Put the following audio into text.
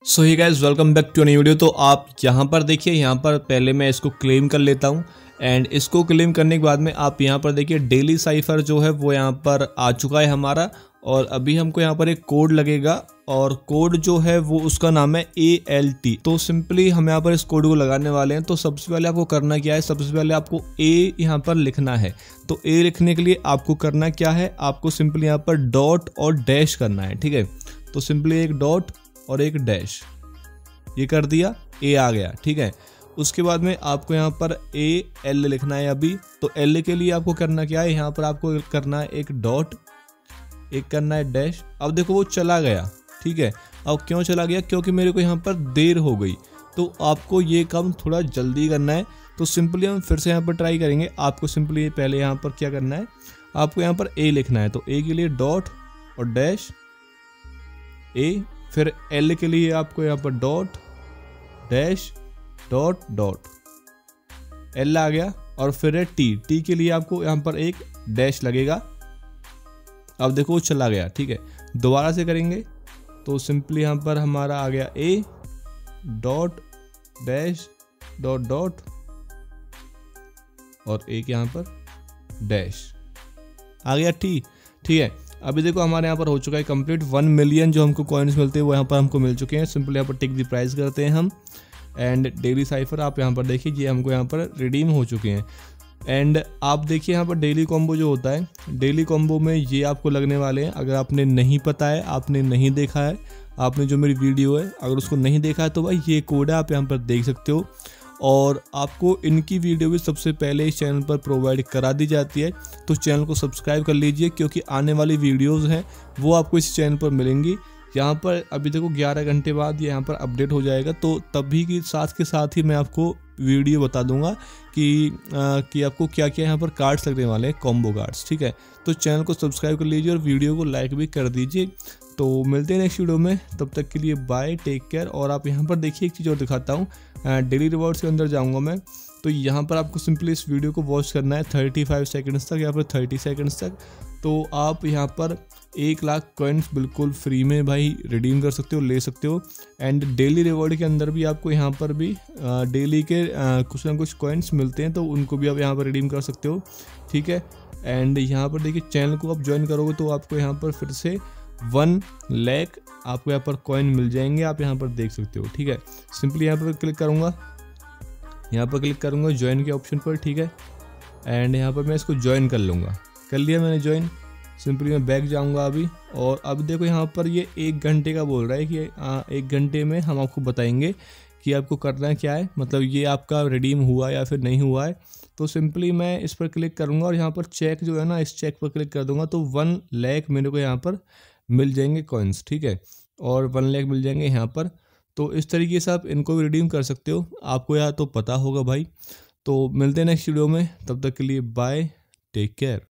So hi guys welcome back to new video. तो आप यहाँ पर देखिए, यहाँ पर पहले मैं इसको क्लेम कर लेता हूँ एंड इसको क्लेम करने के बाद में आप यहाँ पर देखिए डेली साइफर जो है वो यहाँ पर आ चुका है हमारा। और अभी हमको यहाँ पर एक कोड लगेगा और कोड जो है वो उसका नाम है ALT। तो सिंपली हम यहाँ पर इस कोड को लगाने वाले हैं। तो सबसे पहले आपको करना क्या है, सबसे पहले आपको A यहाँ पर लिखना है। तो A लिखने के लिए आपको करना क्या है, आपको सिंपली यहाँ पर डॉट और डैश करना है, ठीक है। तो सिंपली एक डॉट और एक डैश, ये कर दिया, A आ गया, ठीक है। उसके बाद में आपको यहाँ पर AL लिखना है अभी। तो L के लिए आपको करना क्या है, यहाँ पर आपको करना है एक डॉट, एक करना है डैश। अब देखो वो चला गया, ठीक है। अब क्यों चला गया, क्योंकि मेरे को यहाँ पर देर हो गई। तो आपको ये काम थोड़ा जल्दी करना है। तो सिंपली हम फिर से यहाँ पर ट्राई करेंगे। आपको सिंपली पहले यहाँ पर क्या करना है, आपको यहाँ पर A लिखना है। तो A के लिए डॉट और डैश A, फिर L के लिए आपको यहाँ पर dot dash dot dot, L आ गया। और फिर है T के लिए आपको यहाँ पर एक डैश लगेगा। अब देखो वो चला गया, ठीक है। दोबारा से करेंगे तो सिंपली यहाँ पर हमारा आ गया A dot dash dot dot और एक यहाँ पर डैश आ गया T, ठीक है। अभी देखो हमारे यहाँ पर हो चुका है कंप्लीट। 1 मिलियन जो हमको कॉइन्स मिलते हैं वो यहाँ पर हमको मिल चुके हैं। सिंपली यहाँ पर टिक द प्राइस करते हैं हम एंड डेली साइफर आप यहाँ पर देखिए ये हमको यहाँ पर रिडीम हो चुके हैं। एंड आप देखिए यहाँ पर डेली कॉम्बो जो होता है, डेली कॉम्बो में ये आपको लगने वाले हैं। अगर आपने नहीं पता है, आपने नहीं देखा है, आपने जो मेरी वीडियो है अगर उसको नहीं देखा है तो भाई ये कोड है, आप यहाँ पर देख सकते हो। और आपको इनकी वीडियो भी सबसे पहले इस चैनल पर प्रोवाइड करा दी जाती है। तो चैनल को सब्सक्राइब कर लीजिए क्योंकि आने वाली वीडियोस हैं वो आपको इस चैनल पर मिलेंगी। यहाँ पर अभी देखो 11 घंटे बाद ये यहाँ पर अपडेट हो जाएगा। तो तभी के साथ ही मैं आपको वीडियो बता दूंगा कि आपको क्या क्या यहाँ पर कार्ड्स लगने वाले हैं, कॉम्बो कार्ड्स, ठीक है। तो चैनल को सब्सक्राइब कर लीजिए और वीडियो को लाइक भी कर दीजिए। तो मिलते हैं नेक्स्ट वीडियो में, तब तक के लिए बाय, टेक केयर। और आप यहाँ पर देखिए एक चीज़ और दिखाता हूँ, डेली रिवॉर्ड्स के अंदर जाऊँगा मैं। तो यहाँ पर आपको सिंपली इस वीडियो को वॉच करना है 35 सेकंड्स तक या फिर 30 सेकंड्स तक। तो आप यहाँ पर 1 लाख कॉइन्स बिल्कुल फ्री में भाई रिडीम कर सकते हो, ले सकते हो। एंड डेली रिवॉर्ड के अंदर भी आपको यहाँ पर भी डेली के कुछ ना कुछ कॉइन्स मिलते हैं, तो उनको भी आप यहाँ पर रिडीम कर सकते हो, ठीक है। एंड यहाँ पर देखिए चैनल को आप ज्वाइन करोगे तो आपको यहाँ पर फिर से 1 लाख आपको यहाँ पर कॉइन मिल जाएंगे, आप यहाँ पर देख सकते हो, ठीक है। सिंपली यहाँ पर क्लिक करूँगा, यहाँ पर क्लिक करूँगा ज्वाइन के ऑप्शन पर, ठीक है। एंड यहाँ पर मैं इसको ज्वाइन कर लूँगा, कर लिया मैंने ज्वाइन। सिंपली मैं बैक जाऊँगा अभी। और अब देखो यहाँ पर ये 1 घंटे का बोल रहा है कि 1 घंटे में हम आपको बताएंगे कि आपको करना क्या है, मतलब ये आपका रिडीम हुआ या फिर नहीं हुआ है। तो सिंपली मैं इस पर क्लिक करूँगा और यहाँ पर चेक जो है ना, इस चेक पर क्लिक कर दूँगा। तो 1 लाख मेरे को यहाँ पर मिल जाएंगे कॉइन्स, ठीक है। और 1 लाख मिल जाएंगे यहाँ पर। तो इस तरीके से आप इनको भी रिडीम कर सकते हो, आपको या तो पता होगा भाई। तो मिलते हैं नेक्स्ट वीडियो में, तब तक के लिए बाय, टेक केयर।